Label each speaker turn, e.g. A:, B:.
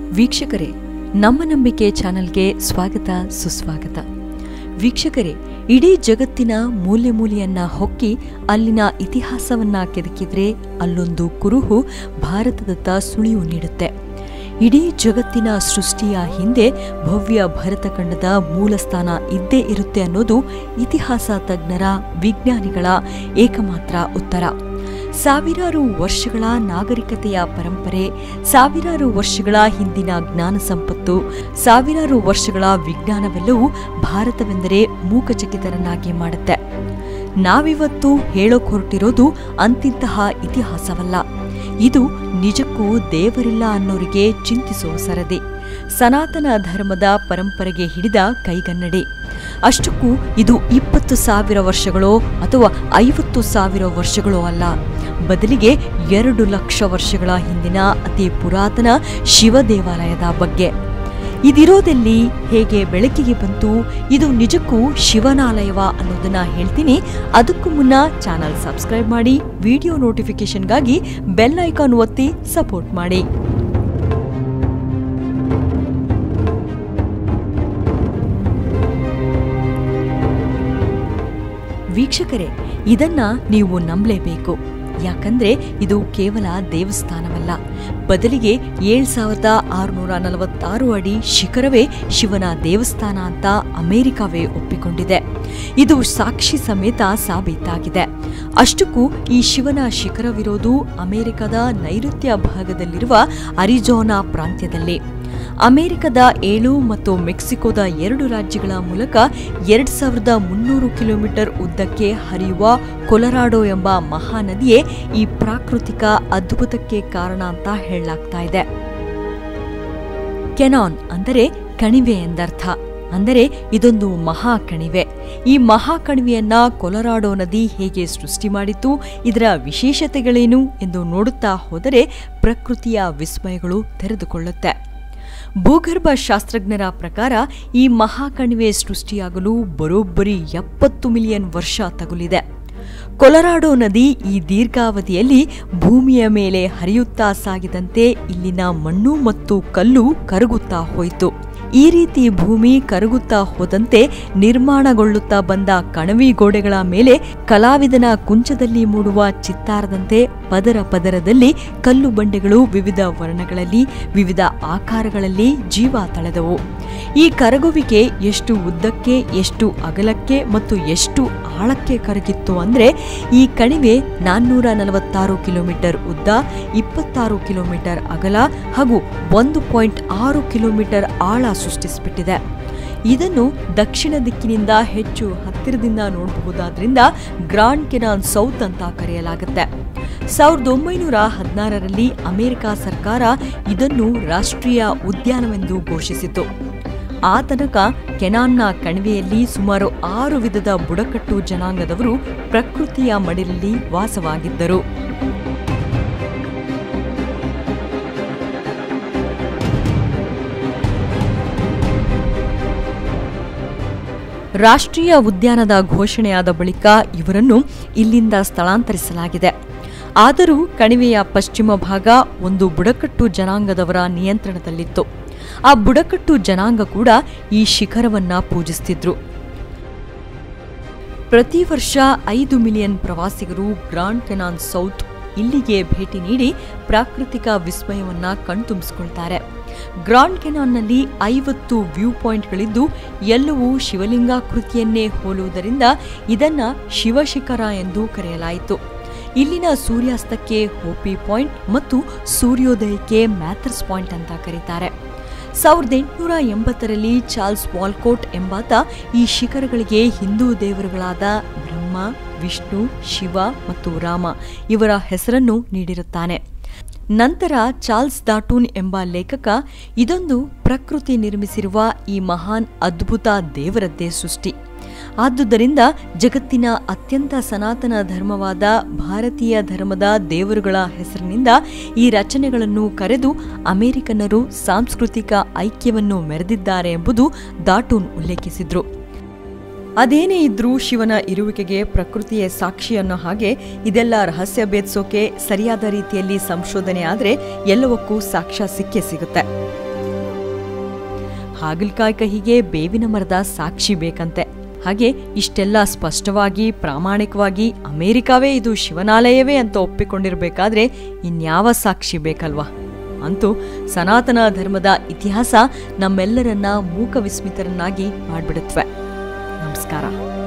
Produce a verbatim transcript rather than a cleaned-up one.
A: ವೀಕ್ಷಕರೇ, ನಮ್ಮ ನಂಬಿಕೆ ಚಾನೆಲ್ಗೆ ಸ್ವಾಗತ ಸುಸ್ವಾಗತ. ವೀಕ್ಷಕರೇ, ಇಡೀ ಜಗತ್ತಿನ ಮೂಲೆ ಮೂಲೆಯನ್ನ ಹೊಕ್ಕಿ ಅಲ್ಲಿನ ಇತಿಹಾಸವನ್ನ ಕೆದಕಿದ್ರೆ ಅಲ್ಲೊಂದು ಕುರುಹು ಭಾರತದತ್ತ ಸುಳಿವು ನೀಡುತ್ತೆ. ಇಡೀ ಜಗತ್ತಿನ ಸೃಷ್ಟಿಯ ಹಿಂದೆ ಭವ್ಯ ಭರತಖಂಡದ ಮೂಲಸ್ಥಾನ ಇದ್ದೇ ಇರುತ್ತೆ ಅನ್ನೋದು ಇತಿಹಾಸ ತಜ್ಞರ, ವಿಜ್ಞಾನಿಗಳ ಏಕಮಾತ್ರ ಉತ್ತರ. ಸಾವಿರಾರು ವರ್ಷಗಳ ನಾಗರಿಕತೆಯ ಪರಂಪರೆ, ಸಾವಿರಾರು ವರ್ಷಗಳ ಹಿಂದಿನ ಜ್ಞಾನ ಸಂಪತ್ತು, ಸಾವಿರಾರು ವರ್ಷಗಳ ವಿಜ್ಞಾನವೆಲ್ಲವೂ ಭಾರತವೆಂದರೆ ಮೂಕಚಕಿತರನ್ನಾಗಿ ಮಾಡುತ್ತೆ. ನಾವಿವತ್ತು ಹೇಳೋಕ್ ಹೊರಟಿರೋದು ಅಂತಿಂತಹ ಇತಿಹಾಸವಲ್ಲ. ಇದು ನಿಜಕ್ಕೂ ದೇವರಿಲ್ಲ ಅನ್ನೋರಿಗೆ ಚಿಂತಿಸುವ ಸರದಿ, ಸನಾತನ ಧರ್ಮದ ಪರಂಪರೆಗೆ ಹಿಡಿದ ಕೈಗನ್ನಡಿ. ಅಷ್ಟಕ್ಕೂ ಇದು ಇಪ್ಪತ್ತು ಸಾವಿರ ವರ್ಷಗಳೋ ಅಥವಾ ಐವತ್ತು ಸಾವಿರ ವರ್ಷಗಳೋ ಅಲ್ಲ, ಬದಲಿಗೆ ಎರಡು ಲಕ್ಷ ವರ್ಷಗಳ ಹಿಂದಿನ ಅತಿ ಪುರಾತನ ಶಿವ ದೇವಾಲಯದ ಬಗ್ಗೆ. ಇದಿರೋದೆಲ್ಲಿ, ಹೇಗೆ ಬೆಳಕಿಗೆ ಬಂತು, ಇದು ನಿಜಕ್ಕೂ ಶಿವನಾಲಯವ ಅನ್ನೋದನ್ನ ಹೇಳ್ತೀನಿ. ಅದಕ್ಕೂ ಮುನ್ನ ಚಾನಲ್ ಸಬ್ಸ್ಕ್ರೈಬ್ ಮಾಡಿ, ವಿಡಿಯೋ ನೋಟಿಫಿಕೇಶನ್ಗಾಗಿ ಬೆಲ್ ಐಕಾನ್ ಒತ್ತಿ ಸಪೋರ್ಟ್ ಮಾಡಿ. ವೀಕ್ಷಕರೇ, ಇದನ್ನ ನೀವು ನಂಬಲೇಬೇಕು. ಯಾಕಂದ್ರೆ ಇದು ಕೇವಲ ದೇವಸ್ಥಾನವಲ್ಲ, ಬದಲಿಗೆ ಏಳ್ ಸಾವಿರದ ಆರುನೂರ ನಲವತ್ತಾರು ಅಡಿ ಶಿಖರವೇ ಶಿವನ ದೇವಸ್ಥಾನ ಅಂತ ಅಮೆರಿಕವೇ ಒಪ್ಪಿಕೊಂಡಿದೆ. ಇದು ಸಾಕ್ಷಿ ಸಮೇತ ಸಾಬೀತಾಗಿದೆ. ಅಷ್ಟಕ್ಕೂ ಈ ಶಿವನ ಶಿಖರವಿರೋದು ಅಮೆರಿಕದ ನೈಋತ್ಯ ಭಾಗದಲ್ಲಿರುವ ಅರಿಜೋನಾ ಪ್ರಾಂತ್ಯದಲ್ಲಿ. ಅಮೆರಿಕದ ಏಳು ಮತ್ತು ಮೆಕ್ಸಿಕೋದ ಎರಡು ರಾಜ್ಯಗಳ ಮೂಲಕ ಎರಡ್ ಸಾವಿರದ ಮುನ್ನೂರು ಕಿಲೋಮೀಟರ್ ಉದ್ದಕ್ಕೆ ಹರಿಯುವ ಕೊಲರಾಡೋ ಎಂಬ ಮಹಾನದಿಯೇ ಈ ಪ್ರಾಕೃತಿಕ ಅದ್ಭುತಕ್ಕೆ ಕಾರಣ ಅಂತ ಹೇಳಲಾಗ್ತಾ ಇದೆ. ಕೆನಾನ್ ಅಂದರೆ ಕಣಿವೆ ಎಂದರ್ಥ. ಅಂದರೆ ಇದೊಂದು ಮಹಾ ಕಣಿವೆ. ಈ ಮಹಾ ಕಣಿವೆಯನ್ನ ಕೊಲರಾಡೋ ನದಿ ಹೇಗೆ ಸೃಷ್ಟಿ ಮಾಡಿತು, ಇದರ ವಿಶೇಷತೆಗಳೇನು ಎಂದು ನೋಡುತ್ತಾ ಹೋದರೆ ಪ್ರಕೃತಿಯ ವಿಸ್ಮಯಗಳು ತೆರೆದುಕೊಳ್ಳುತ್ತೆ. ಭೂಗರ್ಭ ಶಾಸ್ತ್ರಜ್ಞರ ಪ್ರಕಾರ ಈ ಮಹಾಕಣಿವೆ ಸೃಷ್ಟಿಯಾಗಲು ಬರೋಬ್ಬರಿ ಎಪ್ಪತ್ತು ಮಿಲಿಯನ್ ವರ್ಷ ತಗುಲಿದೆ. ಕೊಲರಾಡೋ ನದಿ ಈ ದೀರ್ಘಾವಧಿಯಲ್ಲಿ ಭೂಮಿಯ ಮೇಲೆ ಹರಿಯುತ್ತಾ ಸಾಗಿದಂತೆ ಇಲ್ಲಿನ ಮಣ್ಣು ಮತ್ತು ಕಲ್ಲು ಕರಗುತ್ತಾ ಹೋಯಿತು. ಈ ರೀತಿ ಭೂಮಿ ಕರಗುತ್ತಾ ಹೋದಂತೆ ನಿರ್ಮಾಣಗೊಳ್ಳುತ್ತಾ ಬಂದ ಕಣವಿ ಗೋಡೆಗಳ ಮೇಲೆ ಕಲಾವಿದನ ಕುಂಚದಲ್ಲಿ ಮೂಡುವ ಚಿತ್ತಾರದಂತೆ ಪದರ ಪದರದಲ್ಲಿ ಕಲ್ಲು ಬಂಡೆಗಳು ವಿವಿಧ ವರ್ಣಗಳಲ್ಲಿ, ವಿವಿಧ ಆಕಾರಗಳಲ್ಲಿ ಜೀವ ತಳೆದವು. ಈ ಕರಗುವಿಕೆ ಎಷ್ಟು ಉದ್ದಕ್ಕೆ, ಎಷ್ಟು ಅಗಲಕ್ಕೆ ಮತ್ತು ಎಷ್ಟು ಆಳಕ್ಕೆ ಕರಗಿತ್ತು ಅಂದ್ರೆ ಈ ಕಣಿವೆ ನಾನ್ನೂರ ನಲವತ್ತಾರು ಕಿಲೋಮೀಟರ್ ಉದ್ದ, ಇಪ್ಪತ್ತಾರು ಕಿಲೋಮೀಟರ್ ಅಗಲ ಹಾಗೂ ಒಂದು ಪಾಯಿಂಟ್ ಆರು ಕಿಲೋಮೀಟರ್ ಆಳ ಸೃಷ್ಟಿಸಿಬಿಟ್ಟಿದೆ. ಇದನ್ನು ದಕ್ಷಿಣ ದಿಕ್ಕಿನಿಂದ ಹೆಚ್ಚು ಹತ್ತಿರದಿಂದ ನೋಡಬಹುದಾದ್ರಿಂದ ಗ್ರಾಂಡ್ ಕೆನಾನ್ ಸೌತ್ ಅಂತ ಕರೆಯಲಾಗುತ್ತೆ. ಸಾವಿರದ ಒಂಬೈನೂರ ಹದಿನಾರರಲ್ಲಿ ಅಮೆರಿಕ ಸರ್ಕಾರ ಇದನ್ನು ರಾಷ್ಟ್ರೀಯ ಉದ್ಯಾನವೆಂದು ಘೋಷಿಸಿತು. ಆ ತನಕ ಕೆನಾನ್ನ ಕಣಿವೆಯಲ್ಲಿ ಸುಮಾರು ಆರು ವಿಧದ ಬುಡಕಟ್ಟು ಜನಾಂಗದವರು ಪ್ರಕೃತಿಯ ಮಡಿಲಲ್ಲಿ ವಾಸವಾಗಿದ್ದರು. ರಾಷ್ಟ್ರೀಯ ಉದ್ಯಾನದ ಘೋಷಣೆಯಾದ ಬಳಿಕ ಇವರನ್ನು ಇಲ್ಲಿಂದ ಸ್ಥಳಾಂತರಿಸಲಾಗಿದೆ. ಆದರೂ ಕಣಿವೆಯ ಪಶ್ಚಿಮ ಭಾಗ ಒಂದು ಬುಡಕಟ್ಟು ಜನಾಂಗದವರ ನಿಯಂತ್ರಣದಲ್ಲಿತ್ತು. ಆ ಬುಡಕಟ್ಟು ಜನಾಂಗ ಕೂಡ ಈ ಶಿಖರವನ್ನ ಪೂಜಿಸುತ್ತಿದ್ರು. ಪ್ರತಿ ವರ್ಷ ಐದು ಮಿಲಿಯನ್ ಪ್ರವಾಸಿಗರು ಗ್ರಾಂಡ್ ಕೆನಾನ್ ಸೌತ್ ಇಲ್ಲಿಗೆ ಭೇಟಿ ನೀಡಿ ಪ್ರಾಕೃತಿಕ ವಿಸ್ಮಯವನ್ನ ಕಣ್ತುಂಬಿಸಿಕೊಳ್ತಾರೆ. ಗ್ರಾಂಡ್ ಕೆನಾನ್ನಲ್ಲಿ ಐವತ್ತು ವ್ಯೂ ಪಾಯಿಂಟ್ಗಳಿದ್ದು ಎಲ್ಲವೂ ಶಿವಲಿಂಗಾಕೃತಿಯನ್ನೇ ಹೋಲುವುದರಿಂದ ಇದನ್ನ ಶಿವಶಿಖರ ಎಂದು ಕರೆಯಲಾಯಿತು. ಇಲ್ಲಿನ ಸೂರ್ಯಾಸ್ತಕ್ಕೆ ಹೋಪಿ ಪಾಯಿಂಟ್ ಮತ್ತು ಸೂರ್ಯೋದಯಕ್ಕೆ ಮ್ಯಾಥರ್ಸ್ ಪಾಯಿಂಟ್ ಅಂತ ಕರೀತಾರೆ. ಸಾವಿರದ ಎಂಟುನೂರ ಎಂಬತ್ತರಲ್ಲಿ ಚಾರ್ಲ್ಸ್ ವಾಲ್ಕೋಟ್ ಎಂಬಾತ ಈ ಶಿಖರಗಳಿಗೆ ಹಿಂದೂ ದೇವರುಗಳಾದ ಬ್ರಹ್ಮ, ವಿಷ್ಣು, ಶಿವ ಮತ್ತು ರಾಮ ಇವರ ಹೆಸರನ್ನು ನೀಡಿರುತ್ತಾನೆ. ನಂತರ ಚಾರ್ಲ್ಸ್ ಡಾರ್ಟನ್ ಎಂಬ ಲೇಖಕ ಇದೊಂದು ಪ್ರಕೃತಿ ನಿರ್ಮಿಸಿರುವ ಈ ಮಹಾನ್ ಅದ್ಭುತ ದೇವರದ್ದೇ ಸೃಷ್ಟಿ. ಆದುದರಿಂದ ಜಗತ್ತಿನ ಅತ್ಯಂತ ಸನಾತನ ಧರ್ಮವಾದ ಭಾರತೀಯ ಧರ್ಮದ ದೇವರುಗಳ ಹೆಸರಿನಿಂದ ಈ ರಚನೆಗಳನ್ನು ಕರೆದು ಅಮೆರಿಕನ್ನರು ಸಾಂಸ್ಕೃತಿಕ ಐಕ್ಯವನ್ನು ಮೆರೆದಿದ್ದಾರೆ ಎಂಬುದು ಡಾರ್ಟನ್ ಉಲ್ಲೇಖಿಸಿದ್ರು. ಅದೇನೇ ಇದ್ರೂ ಶಿವನ ಇರುವಿಕೆಗೆ ಪ್ರಕೃತಿಯೇ ಸಾಕ್ಷಿ ಅನ್ನೋ ಹಾಗೆ ಇದೆಲ್ಲ ರಹಸ್ಯ ಭೇದಿಸೋಕೆ ಸರಿಯಾದ ರೀತಿಯಲ್ಲಿ ಸಂಶೋಧನೆ ಆದರೆ ಎಲ್ಲವಕ್ಕೂ ಸಾಕ್ಷ್ಯ ಸಿಕ್ಕೇ ಸಿಗುತ್ತೆ. ಹಾಗಲಕಾಯಿ ಕಹಿಗೆ ಬೇವಿನ ಮರದ ಸಾಕ್ಷಿ ಬೇಕಂತೆ. ಹಾಗೆ ಇಷ್ಟೆಲ್ಲ ಸ್ಪಷ್ಟವಾಗಿ ಪ್ರಾಮಾಣಿಕವಾಗಿ ಅಮೆರಿಕಾವೇ ಇದು ಶಿವನಾಲಯವೇ ಅಂತ ಒಪ್ಪಿಕೊಂಡಿರ್ಬೇಕಾದ್ರೆ ಇನ್ಯಾವ ಸಾಕ್ಷಿ ಬೇಕಲ್ವಾ? ಅಂತೂ ಸನಾತನ ಧರ್ಮದ ಇತಿಹಾಸ ನಮ್ಮೆಲ್ಲರನ್ನ ಮೂಕ ವಿಸ್ಮಿತರನ್ನಾಗಿ ಮಾಡ್ಬಿಡುತ್ತವೆ. ನಮಸ್ಕಾರ.